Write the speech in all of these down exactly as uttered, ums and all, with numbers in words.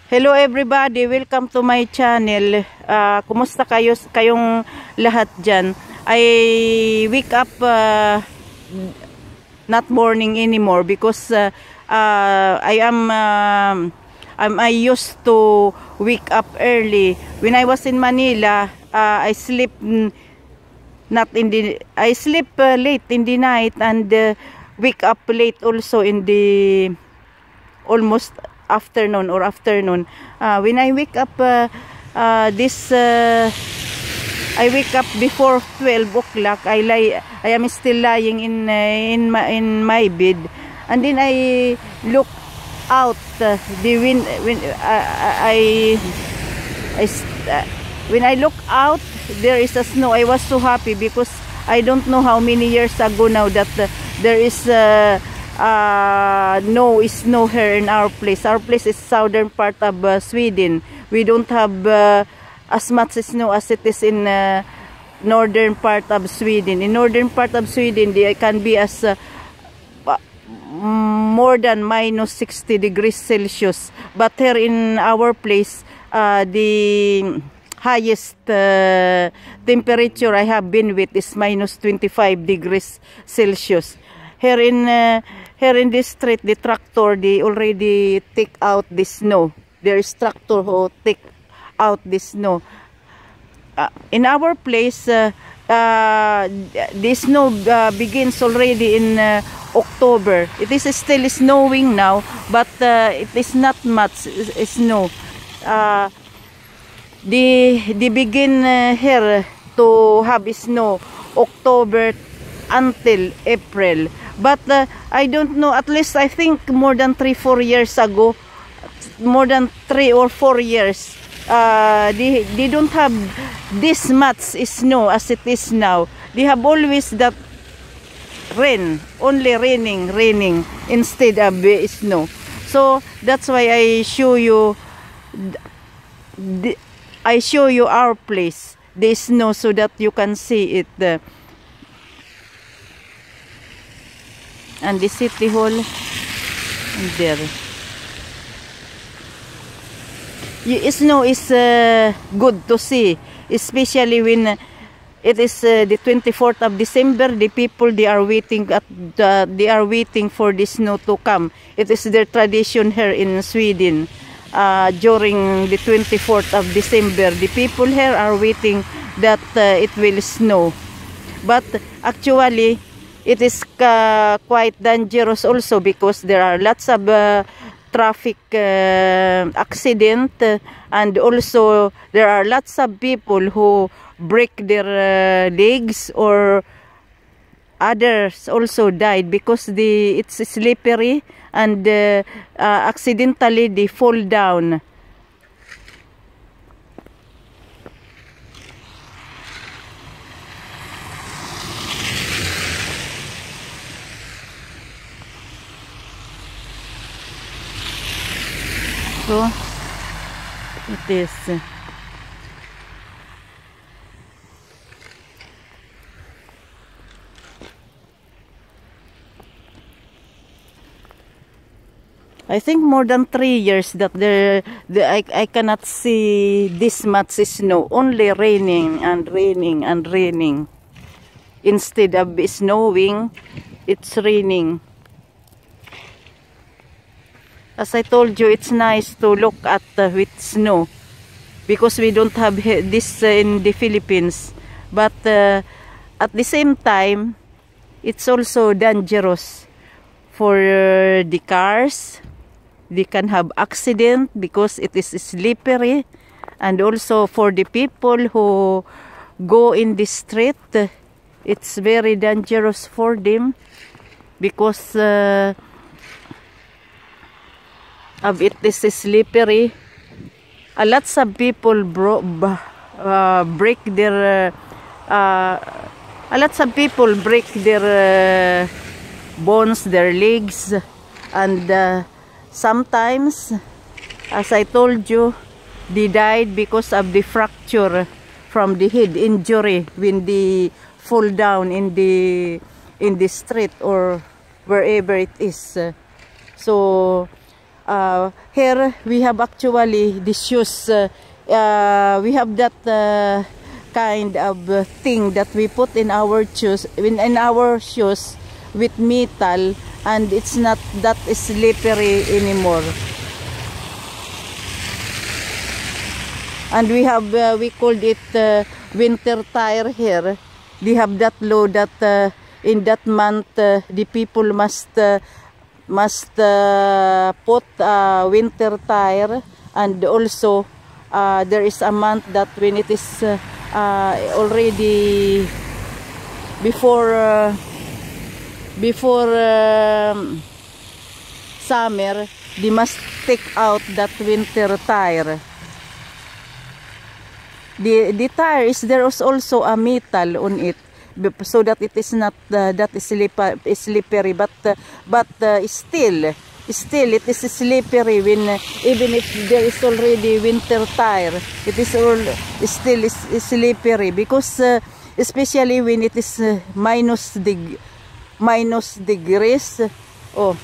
Hello everybody, welcome to my channel. Uh, kumusta kayo kayong lahat dyan? I wake up uh, not morning anymore because uh, uh, I am uh, I'm, I used to wake up early. When I was in Manila, uh, I sleep not in the I sleep uh, late in the night and uh, wake up late also in the almost afternoon or afternoon. Uh, when I wake up uh, uh, this uh, I wake up before twelve o'clock. I lie I am still lying in uh, in my in my bed, and then I look out uh, the wind when uh, I I uh, when I look out, there is a snow. I was so happy because I don't know how many years ago now that uh, there is uh, uh no snow here in our place. Our place is southern part of uh, Sweden. We don't have uh, as much snow as it is in uh, northern part of Sweden. In northern part of Sweden, it can be as uh, more than minus sixty degrees Celsius. But here in our place, uh, the highest uh, temperature I have been with is minus twenty-five degrees Celsius. Here in uh, here in this street, the tractor, they already take out the snow. There is tractor who take out the snow. Uh, in our place, uh, uh, the snow uh, begins already in uh, October. It is still snowing now, but uh, it is not much snow. Uh, they, they begin uh, here to have snow October until April. But uh, I don't know, at least I think more than three, four years ago, more than three or four years, uh, they, they don't have this much snow as it is now. They have always that rain, only raining, raining instead of uh, snow. So that's why I show you, the, I show you our place, the snow, so that you can see it. Uh, and the city hall and there. Y snow is uh, good to see, especially when it is uh, the twenty-fourth of December. The people, they are waiting at the, they are waiting for the snow to come. It is their tradition here in Sweden. Uh, during the twenty-fourth of December, the people here are waiting that uh, it will snow. But actually, it is uh, quite dangerous also because there are lots of uh, traffic uh, accident, uh, and also there are lots of people who break their uh, legs, or others also died because the it's slippery and uh, uh, accidentally they fall down. So it is. I think more than three years that there, the, I, I cannot see this much snow. Only raining and raining and raining. Instead of snowing, it's raining. As I told you, it's nice to look at uh, with snow because we don't have this uh, in the Philippines. But uh, at the same time, it's also dangerous for uh, the cars. They can have accident because it is slippery, and also for the people who go in the street, uh, it's very dangerous for them because uh, of it is slippery. A lots of people bro uh, break their uh, uh, a lots of people break their uh, bones, their legs, and uh, sometimes, as I told you, they died because of the fracture from the head injury when they fall down in the in the street or wherever it is. So uh, here we have actually the shoes. Uh, uh, we have that uh, kind of uh, thing that we put in our shoes, in, in our shoes with metal, and it's not that slippery anymore. And we have, uh, we called it uh, winter tire here. They have that law that uh, in that month uh, the people must uh, must uh, put uh, winter tire, and also uh, there is a month that when it is uh, uh, already before uh, before um, summer, they must take out that winter tire. The, the tire is, there is also a metal on it, so that it is not uh, that is slippery, slippery but uh, but uh, still still it is slippery when uh, even if there is already winter tire, it is all still is, is slippery, because uh, especially when it is uh, minus deg minus degrees. Oh,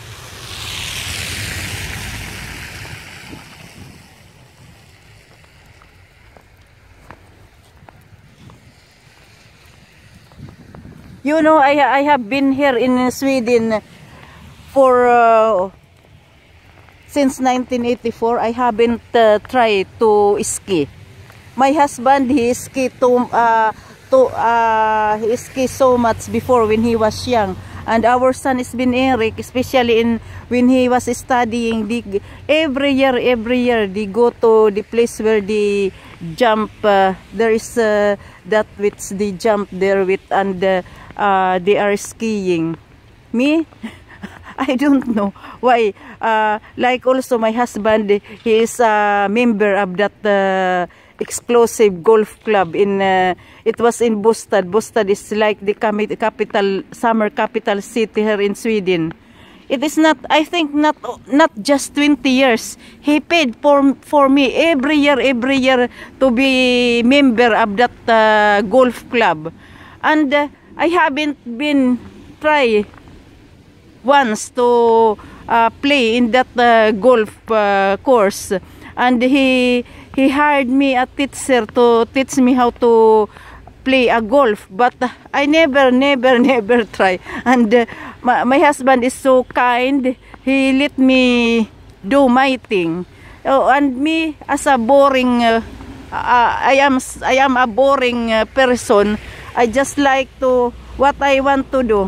you know, I I have been here in Sweden for uh, since nineteen eighty-four. I haven't uh, tried to ski. My husband, he ski to uh, to uh, he ski so much before when he was young, and our son has been Eric, especially in when he was studying. The, every year, every year they go to the place where they jump. Uh, there is uh, that which they jump there with, and uh, uh, they are skiing. Me, I don't know why. Uh, like also my husband, he is a member of that uh, explosive golf club in. Uh, it was in Bostad. Bostad is like the capital, summer capital city here in Sweden. It is not, I think, not not just twenty years. He paid for for me every year, every year to be member of that uh, golf club, and uh, I haven't been try once to uh, play in that uh, golf uh, course, and he he hired me a teacher to teach me how to play a golf, but uh, I never never never try. And uh, my, my husband is so kind, he let me do my thing. Oh, and me as a boring uh, uh, I am I am a boring uh, person. I just like to what I want to do.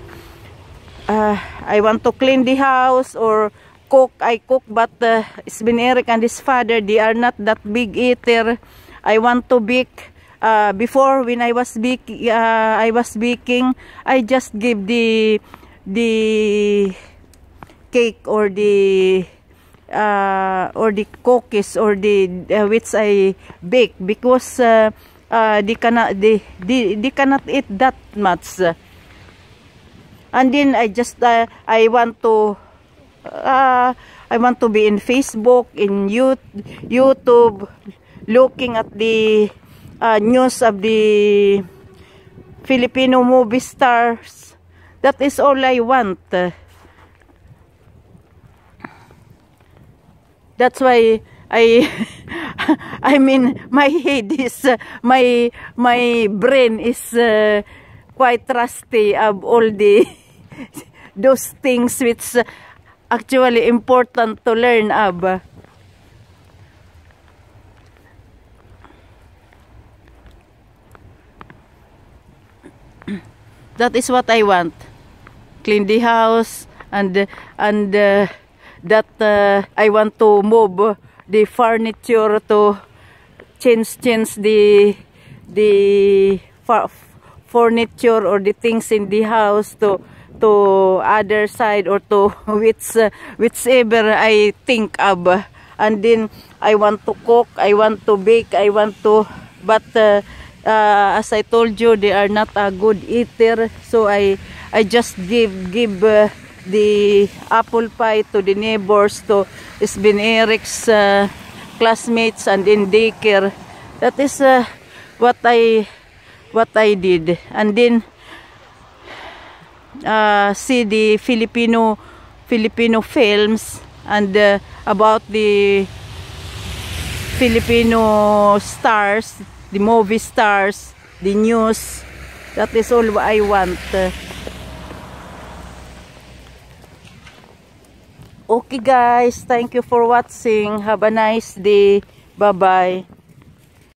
Uh, I want to clean the house or cook. I cook, but uh, it's been Eric and his father, they are not that big eater. I want to bake. Uh, before, when I was baking, uh, I was baking, I just give the the cake or the uh, or the cookies or the uh, which I bake, because uh, uh, they cannot they, they they cannot eat that much. And then I just uh, I want to uh, I want to be in Facebook, in YouTube, looking at the uh, news of the Filipino movie stars. That is all I want. That's why I I mean my head is uh, my my brain is uh, quite rusty of all the those things which uh, actually important to learn of. That is what I want. Clean the house, and and uh, that uh, I want to move the furniture, to change change the the furniture or the things in the house to to other side, or to which uh, whichever I think of. And then I want to cook, I want to bake, I want to, but uh, uh, as I told you, they are not a good eater, so I I just give give uh, the apple pie to the neighbors, to Sven Eric's uh, classmates, and in daycare. That is uh, what I what I did. And then uh, see the Filipino Filipino films. and uh, about the Filipino stars, the movie stars, the news. That is all I want. Okay guys, thank you for watching. Have a nice day. Bye-bye.